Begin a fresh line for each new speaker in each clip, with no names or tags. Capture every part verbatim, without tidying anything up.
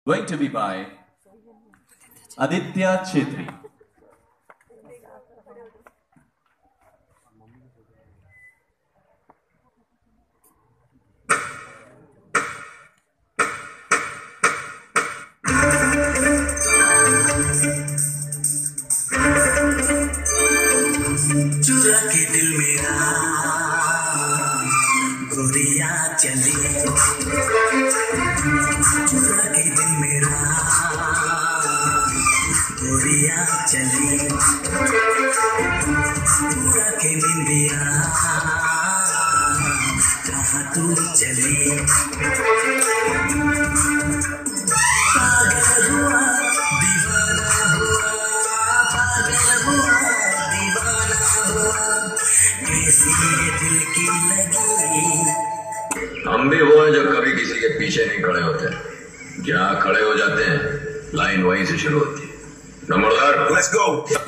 Going to be by Aditya Chetri.
चुरा के दिल मेरा गोरिया चली, चुरा के दिल मेरा गोरिया चली, चुरा के निंदिया कहाँ तू चली। पागल हुआ दीवाना हुआ, पागल हुआ दीवाना हुआ, कैसी ये दिल की लगी।
हम भी वो हैं जो कभी किसी के पीछे नहीं खड़े होते, जहाँ खड़े हो जाते हैं लाइन वहीं से शुरू होती है। नंबरदार, लेट्स गो।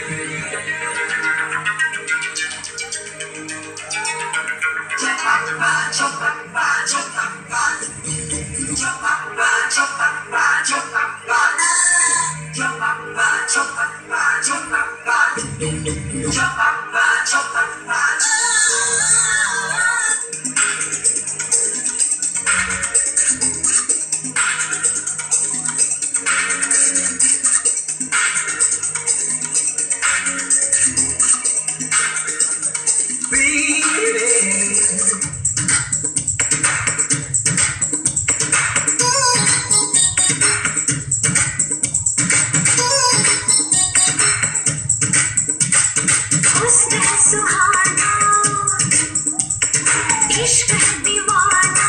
सुहाना इश्क है दीवाना,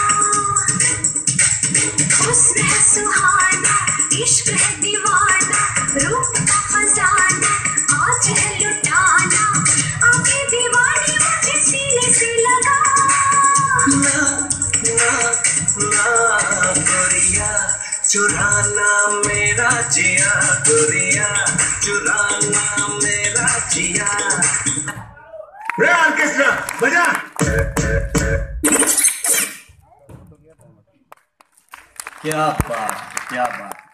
हुस्न है सुहाना इश्क है दीवाना, रूप का खजाना आज है लुटाना, आंखें दीवानी मुझे सीने से लगा।
ना ना ना गोरिया चुराना मेरा जिया, गोरिया चुराना मेरा जिया। रे ऑर्केस्ट्रा बजा।
क्या बात, क्या बात।